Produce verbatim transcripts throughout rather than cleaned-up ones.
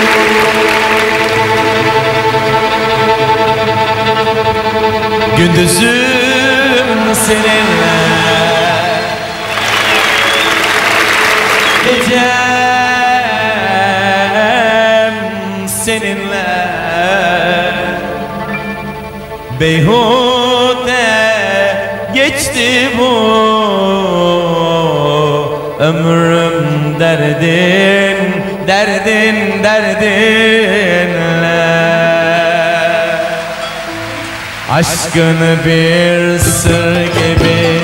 Gündüzüm seninle, gecem seninle, beyhude geçti bu ömrüm derdin, derdin, derdinle. Aşkını bir sır gibi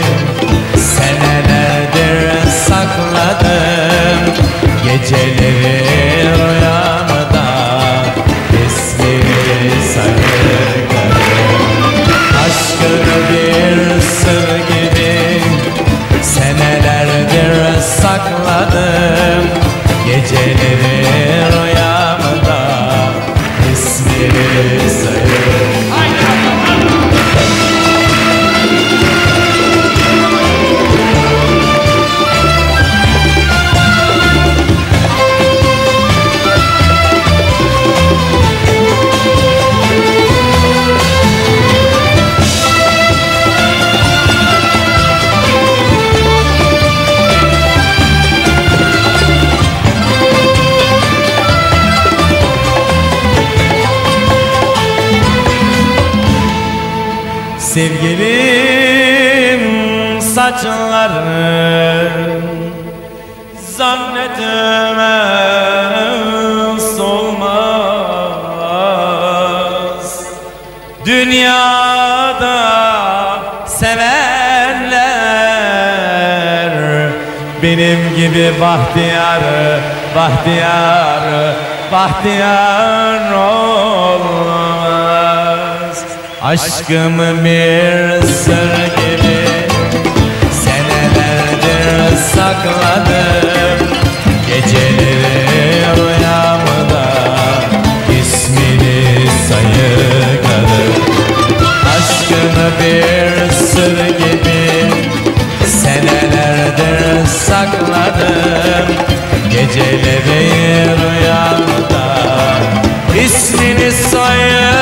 senelerdir sakladım. Geceleri rüyamda ismini sayıkladım. Aşkını bir sır gibi senelerdir sakladım. Geceleri rüyamda ismini sayıkladım. Sevgilim saçların zannetmez olmaz. Dünyada sevenler benim gibi bahtiyar, bahtiyar, bahtiyar olmaz. Aşkımı bir sır gibi senelerdir sakladım. Geceleri rüyamda ismini sayıkladım. Aşkımı bir sır gibi senelerdir sakladım. Geceleri rüyamda ismini sayıkladım.